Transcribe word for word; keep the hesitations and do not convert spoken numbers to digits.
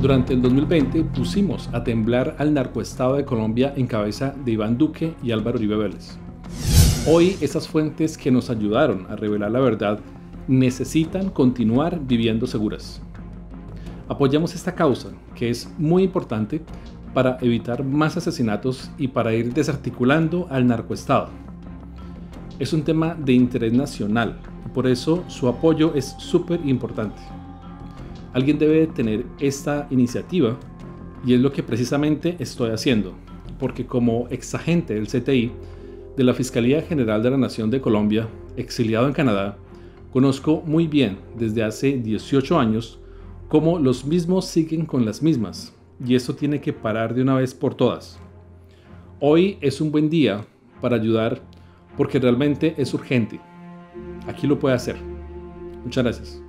Durante el dos mil veinte pusimos a temblar al narcoestado de Colombia en cabeza de Iván Duque y Álvaro Uribe Vélez. Hoy esas fuentes que nos ayudaron a revelar la verdad necesitan continuar viviendo seguras. Apoyamos esta causa, que es muy importante para evitar más asesinatos y para ir desarticulando al narcoestado. Es un tema de interés nacional y por eso su apoyo es súper importante. Alguien debe tener esta iniciativa y es lo que precisamente estoy haciendo, porque como exagente del C T I, de la Fiscalía General de la Nación de Colombia, exiliado en Canadá, conozco muy bien desde hace dieciocho años cómo los mismos siguen con las mismas, y esto tiene que parar de una vez por todas. Hoy es un buen día para ayudar porque realmente es urgente. Aquí lo puede hacer. Muchas gracias.